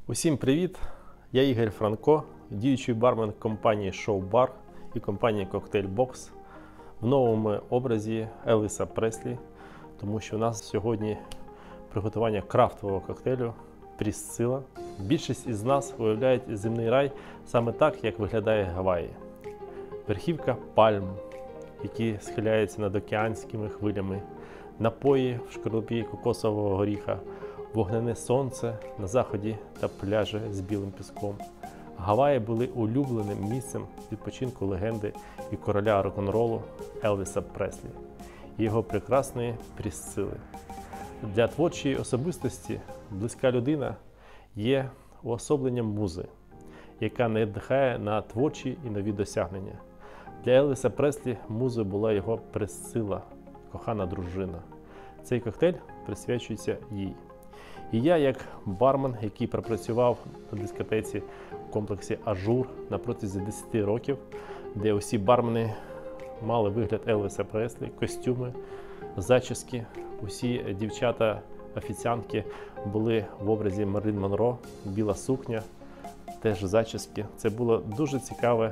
Усім привіт! Я Ігор Франко, діючий бармен компанії Show Bar і компанії Cocktail Box в новому образі Елвіса Преслі, тому що у нас сьогодні приготування крафтового коктейлю Прісцила. Більшість із нас уявляють земний рай саме так, як виглядає Гаваї. Верхівка пальм, які схиляються над океанськими хвилями, напої в шкарлупі кокосового горіха, вогняне сонце на заході та пляжі з білим піском. Гаваї були улюбленим місцем відпочинку легенди і короля рок-н-ролу Елвіса Преслі і його прекрасної Прісцили. Для творчої особистості близька людина є уособленням музи, яка надихає на творчі і нові досягнення. Для Елвіса Преслі музою була його Прісцила, кохана дружина. Цей коктейль присвячується їй. І я, як бармен, який пропрацював на дискотеці в комплексі Ажур на протязі 10 років, де усі бармени мали вигляд Елвіса Преслі, костюми, зачіски, усі дівчата-офіціантки були в образі Мерлін Монро, біла сукня, теж зачіски. Це було дуже цікаве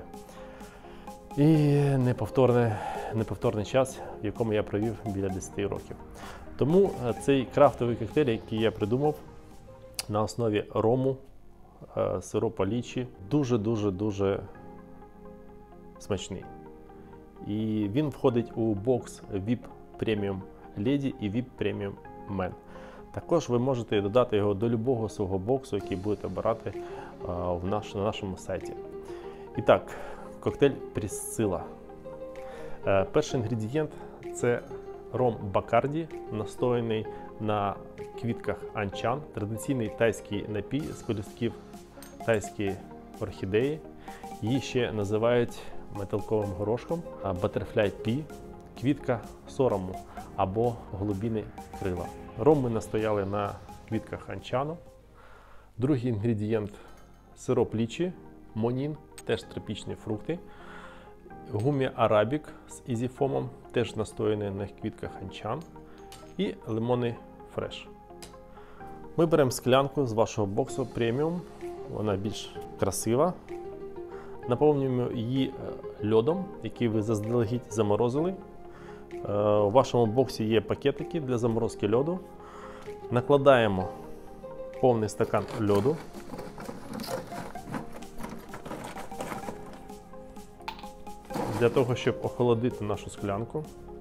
і неповторний час, в якому я провів біля 10 років. Тому цей крафтовий коктейль, який я придумав на основі рому, сиропа лічі, дуже смачний. І він входить у бокс VIP Premium Lady і VIP Premium Men. Також ви можете додати його до любого свого боксу, який будете обирати на нашому сайті. І так, коктейль Прісцила. Перший інгредієнт – це ром Бакарді, настояний на квітках анчан, традиційний тайський напій з пелюстків тайської орхідеї. Її ще називають метелковим горошком, Butterfly Pea, квітка сорому або голубіни крила. Ром ми настояли на квітках анчану. Другий інгредієнт – сироп лічі, монін, теж тропічні фрукти. Гумі арабік з ізіфомом, теж настояний на квітках анчан. І лимонний фреш. Ми беремо склянку з вашого боксу преміум, вона більш красива. Наповнюємо її льодом, який ви заздалегідь заморозили. У вашому боксі є пакетики для заморозки льоду. Накладаємо повний стакан льоду. Для того, щоб охолодити нашу склянку.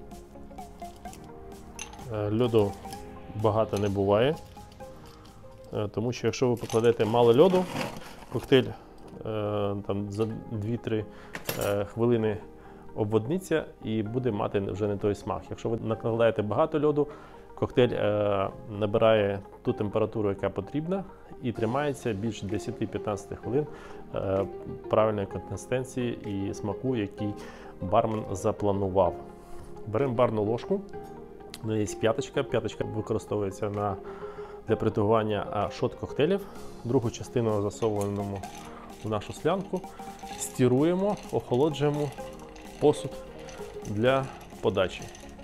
Льоду багато не буває, тому що якщо ви покладете мало льоду, коктейль там, за 2-3 хвилини обводниться і буде мати вже не той смак. Якщо ви накладаєте багато льоду, коктейль набирає ту температуру, яка потрібна, і тримається більше 10-15 хвилин правильної консистенції і смаку, який бармен запланував. Беремо барну ложку, у неї є п'яточка. П'яточка використовується для приготування шот-коктейлів. Другу частину засовуємо в нашу склянку, стіруємо, охолоджуємо посуд для подачі.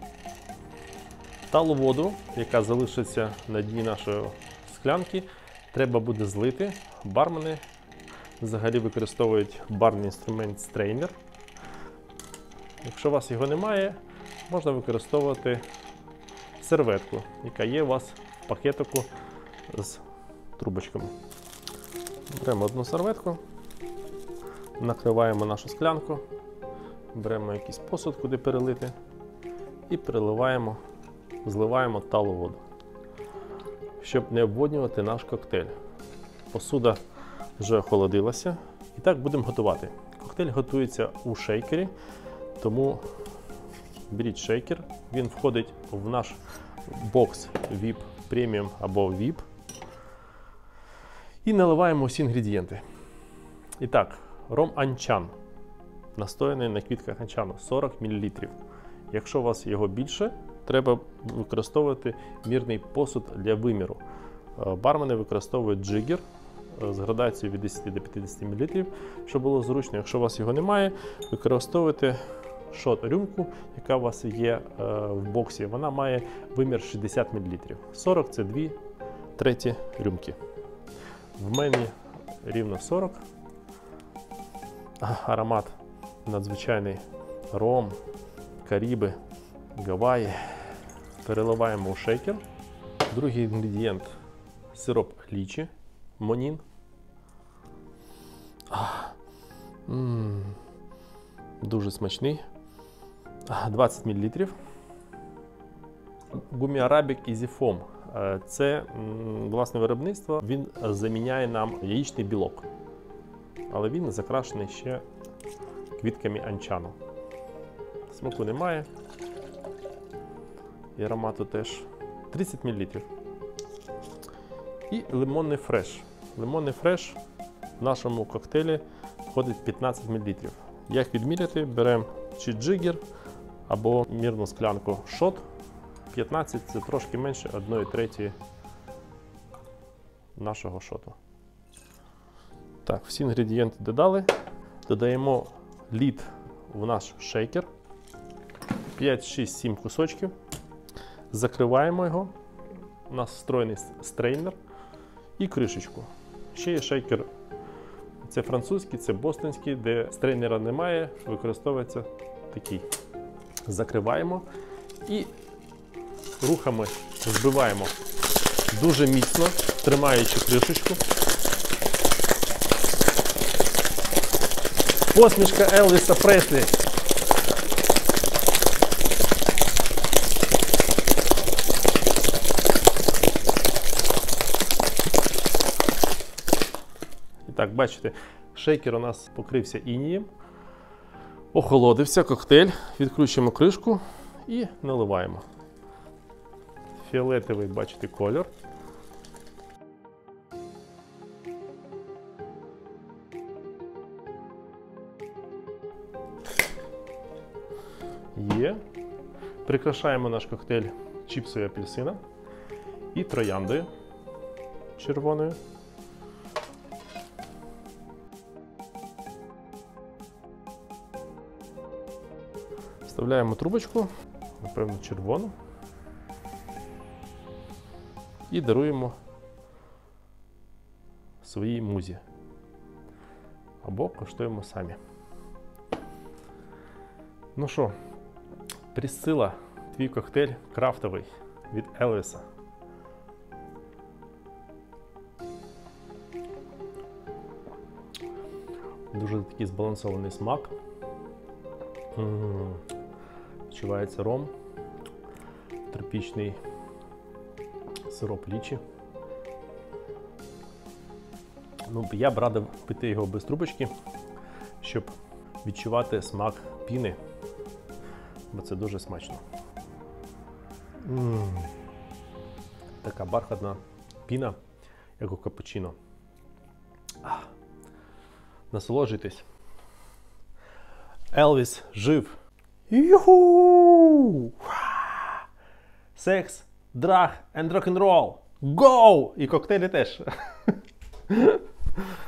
Талу воду, яка залишиться на дні нашої склянки, треба буде злити. Бармени взагалі використовують барний інструмент стрейнер. Якщо у вас його немає, можна використовувати серветку, яка є у вас в пакетику з трубочками. Беремо одну серветку, накриваємо нашу склянку, беремо якийсь посуд, куди перелити, і переливаємо, зливаємо талу воду, щоб не обводнювати наш коктейль. Посуда вже охолодилася. І так будемо готувати. Коктейль готується у шейкері, тому беріть шейкер. Він входить в наш бокс VIP Premium або VIP. І наливаємо усі інгредієнти. І так, ром анчан, настояний на квітках анчану, 40 мл. Якщо у вас його більше, треба використовувати мірний посуд для виміру. Бармени використовують джигер з градацією від 10 до 50 мл, щоб було зручно. Якщо у вас його немає, використовуйте шот-рюмку, яка у вас є в боксі. Вона має вимір 60 мл. 40 – це 2/3 рюмки. В мене рівно 40. Аромат надзвичайний. Ром, Кариби, Гаваї. Переливаємо у шейкер. Другий інгредієнт – сироп лічі, Монін. Дуже смачний. 20 мл. Гумі Арабік Easy Foam. Це власне виробництво. Він заміняє нам яєчний білок. Але він закрашений ще квітками анчану. Смаку немає. І аромату теж. 30 мл. І лимонний фреш. Лимонний фреш в нашому коктейлі входить 15 мл. Як відміряти? Беремо чи джигер або мірну склянку шот. 15 – це трошки менше 1/3 нашого шоту. Так, всі інгредієнти додали. Додаємо лід в наш шейкер. 5, 6, 7 кусочків. Закриваємо його. У нас встроєний стрейнер. І кришечку. Ще є шейкер. Це французький, це бостонський, де стрейнера немає, використовується такий. Закриваємо і рухами збиваємо дуже міцно, тримаючи кришечку. Посмішка Елвіса Преслі. І так, бачите, шейкер у нас покрився інієм. Охолодився коктейль. Відкручуємо кришку і наливаємо. Фіолетовий, бачите, кольор. Є. Прикрашаємо наш коктейль чіпсою апельсина і трояндою червоною. Вставляємо трубочку, напевно, червону. І даруємо своїй музі. Або коштуємо самі. Ну що, Присцила, твій коктейль крафтовий від Елвіса. Дуже такий збалансований смак. Відчувається ром, тропічний сироп лічі. Ну, я б радив пити його без трубочки, щоб відчувати смак піни, бо це дуже смачно. Така бархатна піна, як у капучино. Насолоджуйтесь. Елвіс жив. Юху! Секс, драг and рок-н-рол. Go! І коктейлі теж.